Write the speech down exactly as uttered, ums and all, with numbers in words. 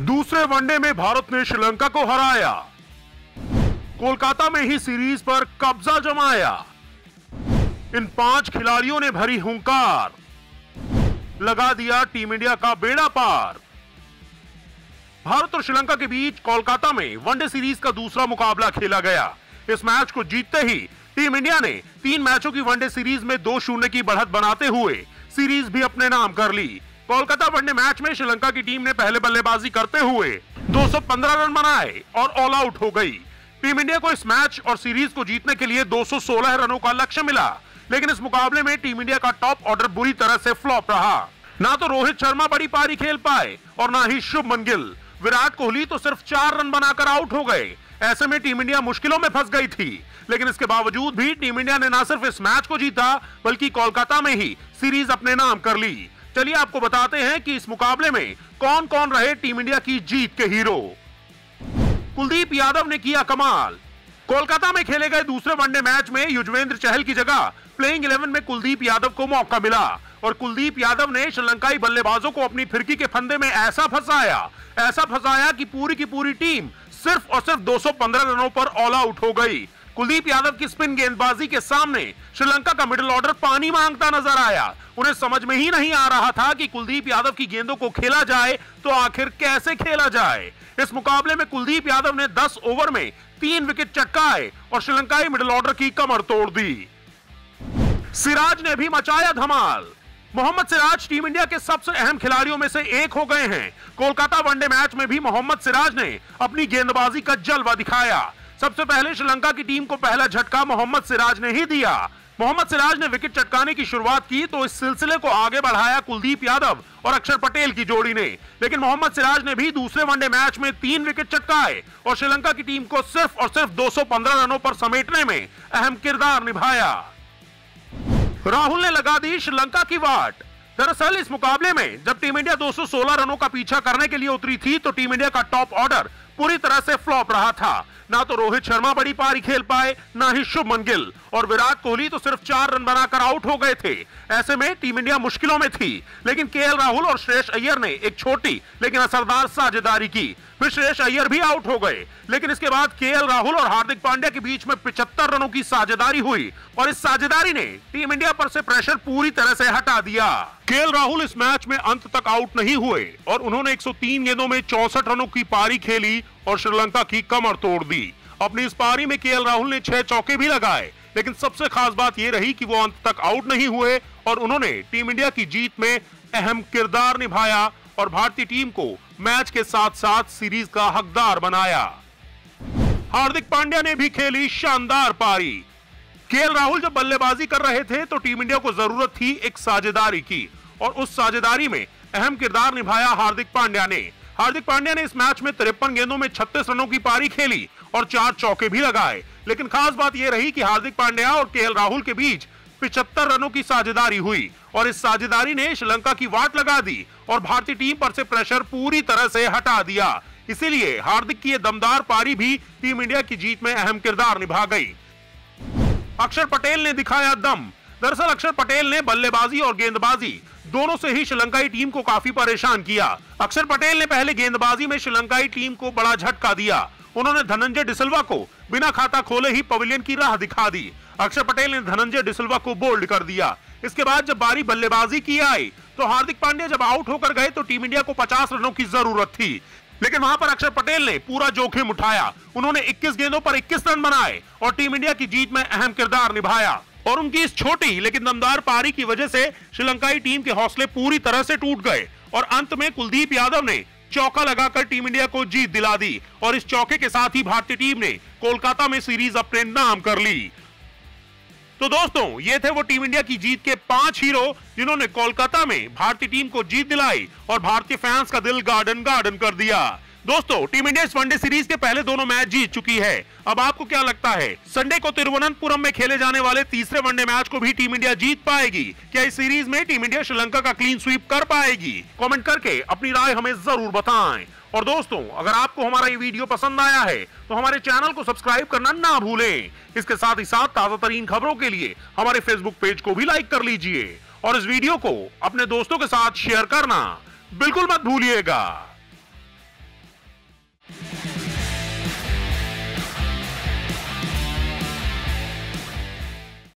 दूसरे वनडे में भारत ने श्रीलंका को हराया। कोलकाता में ही सीरीज पर कब्जा जमाया। इन पांच खिलाड़ियों ने भरी हुंकार, लगा दिया टीम इंडिया का बेड़ा पार। भारत और श्रीलंका के बीच कोलकाता में वनडे सीरीज का दूसरा मुकाबला खेला गया। इस मैच को जीतते ही टीम इंडिया ने तीन मैचों की वनडे सीरीज में दो शून्य की बढ़त बनाते हुए सीरीज भी अपने नाम कर ली। कोलकाता वनडे मैच में श्रीलंका की टीम ने पहले बल्लेबाजी करते हुए दो सौ पंद्रह रन बनाए और ऑल आउट हो गई। टीम इंडिया को इस मैच और सीरीज को जीतने के लिए दो सौ सोलह रनों का लक्ष्य मिला, लेकिन इस मुकाबले में टीम इंडिया का टॉप ऑर्डर बुरी तरह से फ्लॉप रहा। ना तो रोहित शर्मा बड़ी पारी खेल पाए और ना ही शुभमन गिल। विराट कोहली तो सिर्फ चार रन बनाकर आउट हो गए। ऐसे में टीम इंडिया मुश्किलों में फंस गई थी, लेकिन इसके बावजूद भी टीम इंडिया ने न सिर्फ इस मैच को जीता बल्कि कोलकाता में ही सीरीज अपने नाम कर ली। चलिए आपको बताते हैं कि इस मुकाबले में कौन कौन रहे टीम इंडिया की जीत के हीरो। कुलदीप यादव ने किया कमाल। कोलकाता में खेले गए दूसरे वनडे मैच में युजवेंद्र चहल की जगह प्लेइंग इलेवन में कुलदीप यादव को मौका मिला और कुलदीप यादव ने श्रीलंकाई बल्लेबाजों को अपनी फिरकी के फंदे में ऐसा फंसाया ऐसा फंसाया कि पूरी की पूरी टीम सिर्फ और सिर्फ दो सौ पंद्रह रनों पर ऑल आउट हो गई। कुलदीप यादव की स्पिन गेंदबाजी के सामने श्रीलंका का मिडिल ऑर्डर पानी मांगता नजर आया। उन्हें समझ में ही नहीं आ रहा था कि कुलदीप यादव की गेंदों को खेला जाए तो आखिर कैसे खेला जाए। इस मुकाबले में कुलदीप यादव ने दस ओवर में तीन विकेट चटकाए और श्रीलंकाई मिडिल ऑर्डर की कमर तोड़ दी। सिराज ने भी मचाया धमाल। मोहम्मद सिराज टीम इंडिया के सबसे अहम खिलाड़ियों में से एक हो गए हैं। कोलकाता वनडे मैच में भी मोहम्मद सिराज ने अपनी गेंदबाजी का जलवा दिखाया। सबसे पहले श्रीलंका की टीम को पहला झटका मोहम्मद सिराज ने ही दिया। मोहम्मद सिराज ने विकेट चटकाने की शुरुआत की तो इस सिलसिले को आगे बढ़ाया कुलदीप यादव और अक्षर पटेल की जोड़ी ने, लेकिन मोहम्मद सिराज ने भी दूसरे वनडे मैच में तीन विकेट चटकाए और श्रीलंका की टीम को सिर्फ और सिर्फ दो सौ पंद्रह रनों पर समेटने में अहम किरदार निभाया। राहुल ने लगा दी श्रीलंका की वाट। दरअसल इस मुकाबले में जब टीम इंडिया दो सौ सोलह रनों का पीछा करने के लिए उतरी थी तो टीम इंडिया का टॉप ऑर्डर पूरी तरह से फ्लॉप रहा था। ना तो रोहित शर्मा बड़ी पारी खेल पाए, ना ही शुभमन गिल और विराट कोहली तो सिर्फ चार रन बनाकर आउट हो गए थे। ऐसे में टीम इंडिया मुश्किलों में थी, लेकिन केएल राहुल और श्रेयस अय्यर ने एक छोटी लेकिन असरदार साझेदारी की। फिर श्रेयस अय्यर भी आउट हो गए, लेकिन इसके बाद केएल राहुल और हार्दिक पांड्या के बीच में पचहत्तर रनों की साझेदारी हुई और इस साझेदारी ने टीम इंडिया पर से प्रेशर पूरी तरह से हटा दिया। केएल राहुल इस मैच में अंत तक आउट नहीं हुए और उन्होंने एक सौ तीन गेंदों में चौसठ रनों की पारी खेली और श्रीलंका की कमर तोड़ दी। अपनी इस पारी में केएल राहुल ने छह चौके भी लगाए, लेकिन सबसे खास बात यह रही कि वो अंत तक आउट नहीं हुए और उन्होंने टीम इंडिया की जीत में अहम किरदार निभाया और भारतीय टीम को मैच के साथ साथ सीरीज का हकदार बनाया। हार्दिक पांड्या ने भी खेली शानदार पारी। केएल राहुल जब बल्लेबाजी कर रहे थे तो टीम इंडिया को जरूरत थी एक साझेदारी की और उस साझेदारी में अहम किरदार निभाया हार्दिक पांड्या ने। हार्दिक पांड्या ने इस मैच में तिरपन गेंदों में छत्तीस रनों की पारी खेली और चार चौके भी लगाए, लेकिन खास बात यह रही कि हार्दिक पांड्या और केएल राहुल के बीच पचहत्तर रनों की साझेदारी हुई और इस साझेदारी ने श्रीलंका की वाट लगा दी और भारतीय टीम पर से प्रेशर पूरी तरह से हटा दिया। इसीलिए हार्दिक की यह दमदार पारी भी टीम इंडिया की जीत में अहम किरदार निभा गई। अक्षर पटेल ने दिखाया दम। दरअसल अक्षर पटेल ने बल्लेबाजी और गेंदबाजी दोनों से ही श्रीलंकाई टीम को काफी परेशान किया। अक्षर पटेल ने पहले गेंदबाजी में श्रीलंकाई टीम को बड़ा झटका दिया। उन्होंने धनंजय डिसिल्वा को बिना खाता खोले ही पवेलियन की राह दिखा दी। अक्षर पटेल ने धनंजय डिसिल्वा को बोल्ड कर दिया। इसके बाद जब बारी बल्लेबाजी की आई तो हार्दिक पांड्या जब आउट होकर गए तो टीम इंडिया को पचास रनों की जरूरत थी, लेकिन वहां पर अक्षर पटेल ने पूरा जोखिम उठाया। उन्होंने इक्कीस गेंदों पर इक्कीस रन बनाए और टीम इंडिया की जीत में अहम किरदार निभाया और उनकी इस छोटी लेकिन दमदार पारी की वजह से श्रीलंकाई टीम के हौसले पूरी तरह से टूट गए और अंत में कुलदीप यादव ने चौका लगाकर टीम इंडिया को जीत दिला दी और इस चौके के साथ ही भारतीय टीम ने कोलकाता में सीरीज अपने नाम कर ली। तो दोस्तों, ये थे वो टीम इंडिया की जीत के पांच हीरो जिन्होंने कोलकाता में भारतीय टीम को जीत दिलाई और भारतीय फैंस का दिल गार्डन गार्डन कर दिया। दोस्तों, टीम इंडिया इस वनडे सीरीज के पहले दोनों मैच जीत चुकी है। अब आपको क्या लगता है, संडे को तिरुवनंतपुरम में खेले जाने वाले तीसरे वनडे मैच को भी टीम इंडिया जीत पाएगी? क्या इस सीरीज में टीम इंडिया श्रीलंका का क्लीन स्वीप कर पाएगी? कमेंट करके अपनी राय हमें जरूर बताएं। और दोस्तों, अगर आपको हमारा ये वीडियो पसंद आया है तो हमारे चैनल को सब्सक्राइब करना ना भूलें। इसके साथ ही साथ ताजा तरीन खबरों के लिए हमारे फेसबुक पेज को भी लाइक कर लीजिए और इस वीडियो को अपने दोस्तों के साथ शेयर करना बिल्कुल मत भूलिएगा।